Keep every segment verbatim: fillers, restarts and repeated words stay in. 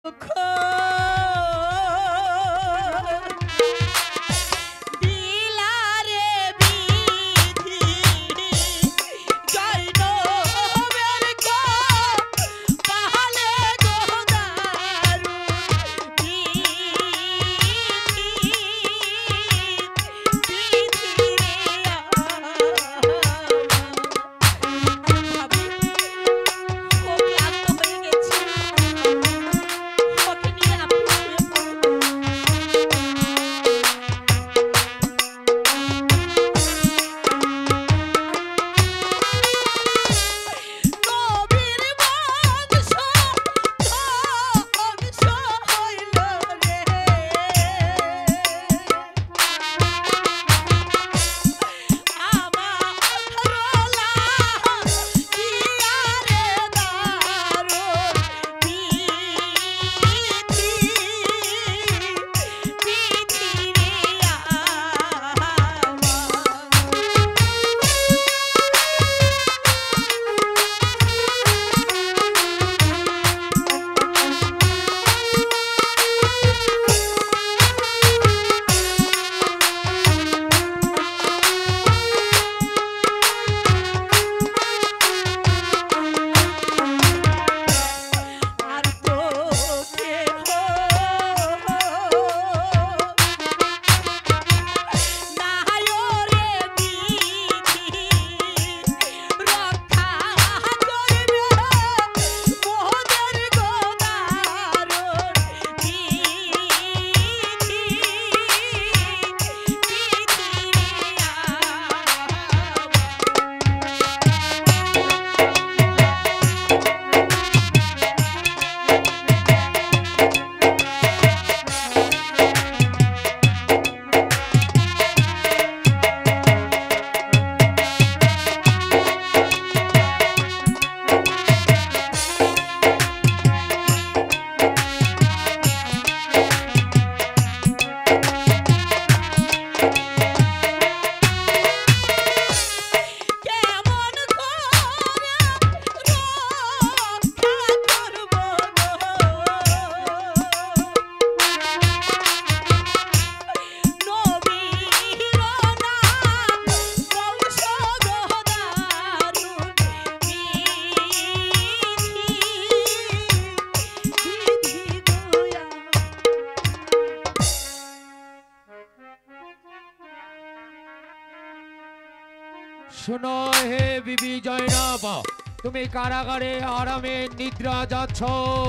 শুনো হে বিবি জয়নব, তুমি কারাগারে আরামে নিদ্রা যাচ্ছ।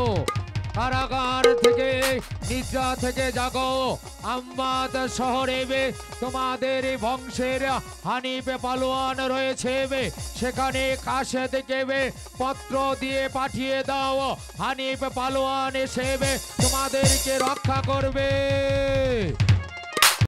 কারাগার থেকে নিদ্রা থেকে জাগো। আম্বাদ শহরে তোমাদের বংশের হানিফ পালোয়ান রয়েছে, সেখানে কাছে থেকে পত্র দিয়ে পাঠিয়ে দাও। হানিফ পালোয়ান এসে তোমাদেরকে রক্ষা করবে।